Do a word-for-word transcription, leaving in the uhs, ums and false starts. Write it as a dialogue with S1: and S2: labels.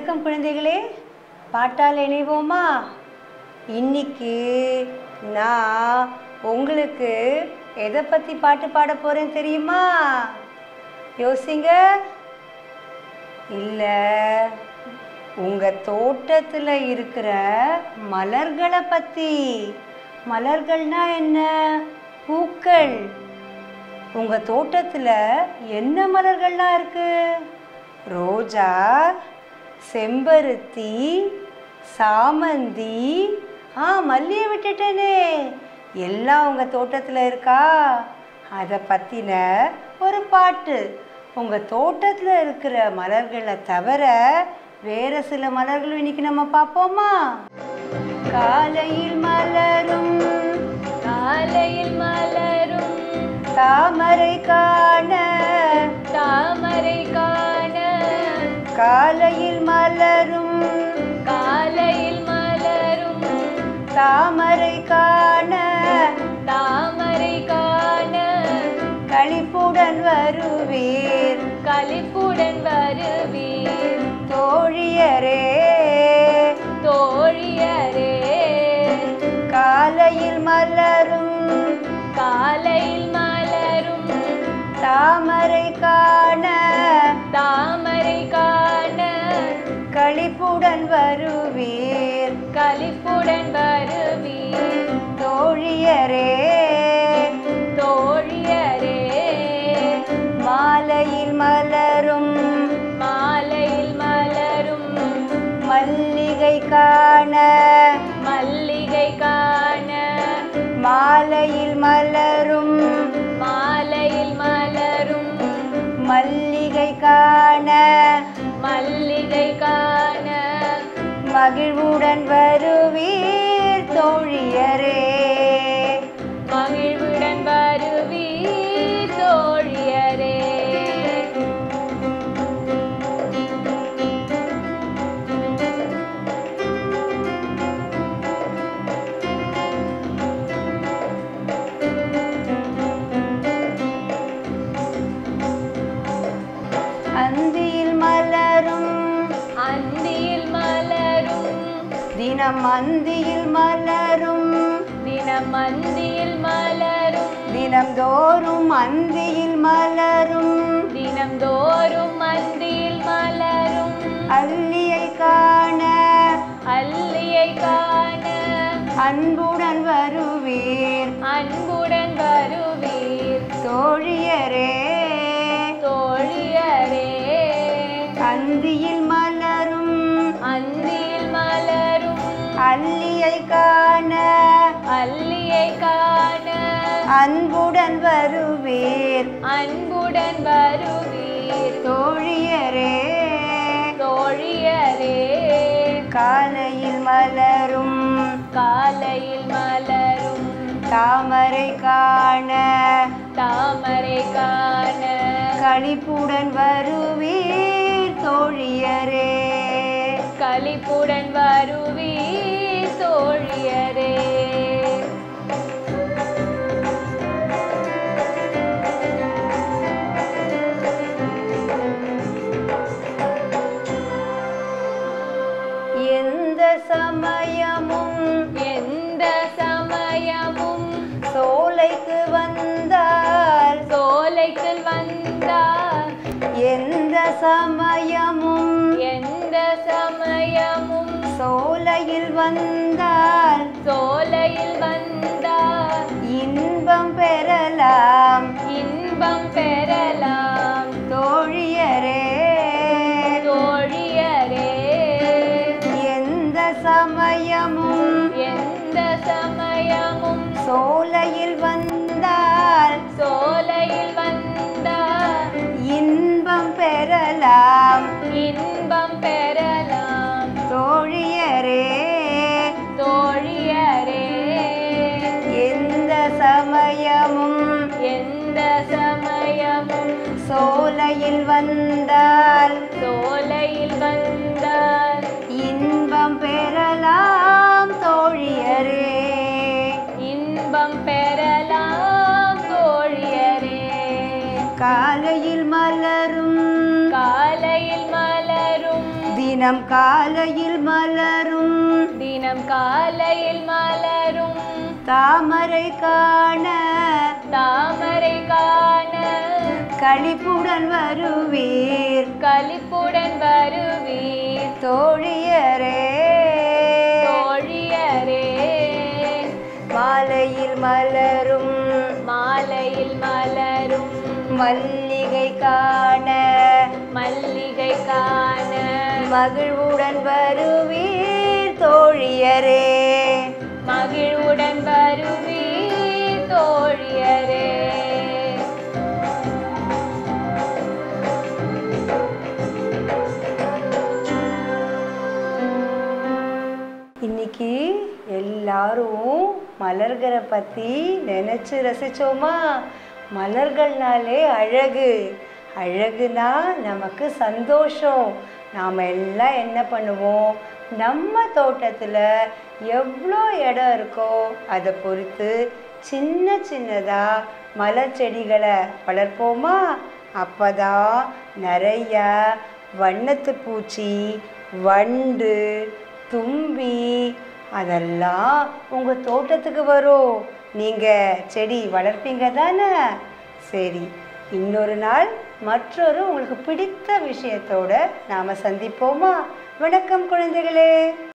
S1: வணக்கம் குழந்தைகளே, பாட்டால் இணைவோமா? இன்னைக்கு நான் உங்களுக்கு எதை பற்றி பாட்டு பாட போகிறேன் தெரியுமா? யோசிங்க. இல்லை, உங்கள் தோட்டத்தில் இருக்கிற மலர்களை பற்றி. மலர்கள்னா என்ன? பூக்கள். உங்கள் தோட்டத்தில் என்ன மலர்கள்லாம் இருக்கு? ரோஜா, செம்பருத்தி, சாமந்தி, ஆ மல்லியை விட்டுட்டேனே, எல்லாம் உங்கள் தோட்டத்தில் இருக்கா? அதை பற்றின ஒரு பாட்டு. உங்கள் தோட்டத்தில் இருக்கிற மலர்களை தவிர வேறு சில மலர்கள் இன்னைக்கு நம்ம பார்ப்போமா? காலையில் மலரும்
S2: காலையில் மலரும்
S1: தாமரை காண
S2: தாமரை காண
S1: காலையில் மலரும்
S2: காலையில் மலரும்
S1: தாமரை காண
S2: தாமரை காண
S1: களிப்புடன் வருவீர்
S2: களிப்புடன் வருவீர்
S1: தோழியரே
S2: தோழியரே.
S1: காலையில் மலரும்
S2: காலையில் மலரும்
S1: தாமரை காண
S2: தாமரை காண
S1: களிப்புடன் வருவீர்
S2: களிப்புடன் வருவீர்
S1: தோழியரே
S2: தோழியரே.
S1: மாலையில் மலரும்
S2: மாலையில் மலரும்
S1: மல்லிகை காண
S2: மல்லிகை காண
S1: மாலையில் மலரும்
S2: மாலையில் மலரும்
S1: மல்லிகை காண
S2: மல்லிகை காண
S1: மகிழ்வுடன் வருவீர் தோழியரே
S2: மகிழ்வுடன் வருவீர் தோழியரே.
S1: அந்தியில் மலரும்
S2: அந்தியில் மலரும்
S1: தினம் அந்தியில் மலரும்
S2: தினம் அந்தியில் மலரும்
S1: தினம்தோறும் அந்தியில் மலரும்
S2: தினம்தோறும் அந்தியில் மலரும்
S1: அல்லியை காண
S2: அல்லியை காண
S1: அன்புடன் வருவீர்
S2: அன்புடன் வருவீர்
S1: தோழியரே
S2: தோழியரே.
S1: அந்தியில் மலரும்
S2: அந்தியில் மலரும்
S1: அல்லியை காண
S2: அல்லியை காண
S1: அன்புடன் வருவீர்
S2: அன்புடன் வருவீர்
S1: தோழியரே
S2: தோழியரே.
S1: காலையில் மலரும்
S2: காலையில் மலரும்
S1: தாமரை காண
S2: தாமரை காண
S1: களிப்புடன் வருவீர் தோழியரே
S2: களிப்புடன் வருவீர் தோழியரே.
S1: எந்த சமயமும்
S2: எந்த சமயமும்
S1: சோலைக்கு வந்தால்
S2: சோலைக்கு வந்தார்
S1: எந்த சமயமும்
S2: எந்த சமயமும்
S1: சோலையில் வந்தால்
S2: சோலையில் வந்தார்
S1: இன்பம் பெறலாம்
S2: இன்பம் பெறலாம்
S1: தோழியரே
S2: தோழியரே.
S1: எந்த சமயமும்
S2: எந்த சமயமும்
S1: சோலையில் வந்தால்
S2: சோலையில் வந்தார்
S1: இன்பம் பெறலாம்
S2: இன்பம் பெறலாம்
S1: தோழியரே
S2: தோழியரே.
S1: எந்த சமயமும்
S2: எந்த சமயமும்
S1: சோலையில் வந்தால்
S2: சோலையில் வந்தார்
S1: இன்பம் பெறலாம் தோழியரே
S2: இன்பம் பெறலாம் தோழியரே.
S1: காலையில் மலரும்
S2: காலையில் மலரும்
S1: தினம் காலையில் மலரும்
S2: தினம் காலையில் மலரும்
S1: தாமரை காண
S2: தாமரை காண
S1: களிப்புடன் வருவீர்
S2: களிப்புடன் வருவீர்
S1: தோழியரே
S2: தோழியரே.
S1: மாலையில் மலரும்
S2: மாலையில் மலரும்
S1: மல்லிகை காண
S2: மல்லிகை காண
S1: மகிழ்வுடன் வருவீர் தோழியரே
S2: மகிழ்வுடன் வருவீர் தோழியரே.
S1: இன்னைக்கு எல்லாரும் மலர்களை பற்றி நினச்சி ரசித்தோமா? மலர்கள்னாலே அழகு, அழகுனா நமக்கு சந்தோஷம். நாம் எல்லாம் என்ன பண்ணுவோம், நம்ம தோட்டத்தில் எவ்வளோ இடம் இருக்கோ அதை பொறுத்து சின்ன சின்னதாக மலர் செடிகளை வளர்ப்போமா? அப்போ தான் நிறைய வண்ணத்து பூச்சி, வண்டு, தும்பி அதெல்லாம் உங்கள் தோட்டத்துக்கு வரும். நீங்கள் செடி வளர்ப்பீங்க தானே? சரி, இன்னொரு நாள் மற்றொரு உங்களுக்கு பிடித்த விஷயத்தோடு நாம் சந்திப்போமா? வணக்கம் குழந்தைகளே.